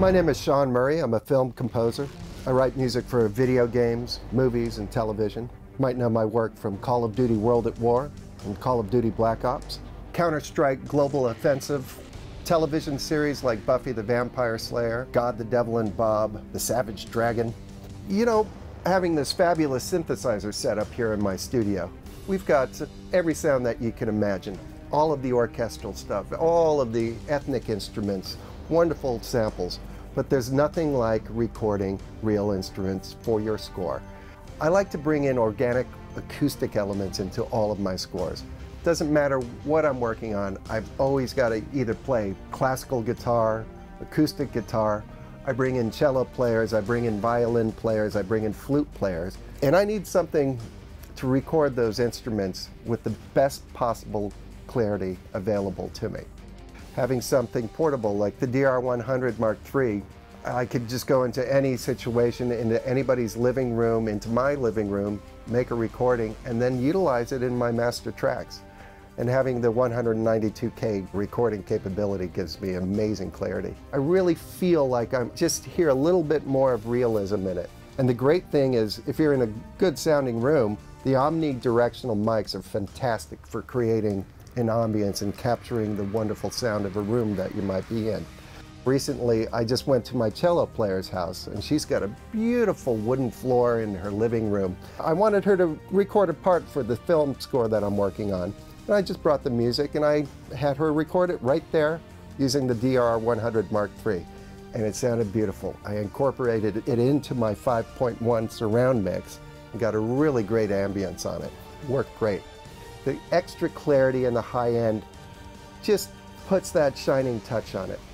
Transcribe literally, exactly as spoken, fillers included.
My name is Sean Murray. I'm a film composer. I write music for video games, movies, and television. You might know my work from Call of Duty World at War and Call of Duty Black Ops, Counter-Strike Global Offensive, television series like Buffy the Vampire Slayer, God, the Devil, and Bob, The Savage Dragon. You know, having this fabulous synthesizer set up here in my studio, we've got every sound that you can imagine. All of the orchestral stuff, all of the ethnic instruments, wonderful samples, but there's nothing like recording real instruments for your score. I like to bring in organic acoustic elements into all of my scores. Doesn't matter what I'm working on, I've always got to either play classical guitar, acoustic guitar, I bring in cello players, I bring in violin players, I bring in flute players, and I need something to record those instruments with the best possible clarity available to me. Having something portable like the D R one hundred Mark three, I could just go into any situation, into anybody's living room, into my living room, make a recording, and then utilize it in my master tracks. And having the one hundred ninety-two K recording capability gives me amazing clarity. I really feel like I'm just hear a little bit more of realism in it. And the great thing is, if you're in a good sounding room, the omnidirectional mics are fantastic for creating an ambience and capturing the wonderful sound of a room that you might be in. Recently, I just went to my cello player's house, and she's got a beautiful wooden floor in her living room. I wanted her to record a part for the film score that I'm working on. And I just brought the music and I had her record it right there using the D R one hundred Mark three. And it sounded beautiful. I incorporated it into my five point one surround mix and got a really great ambience on it. It worked great. The extra clarity and the high end just puts that shining touch on it.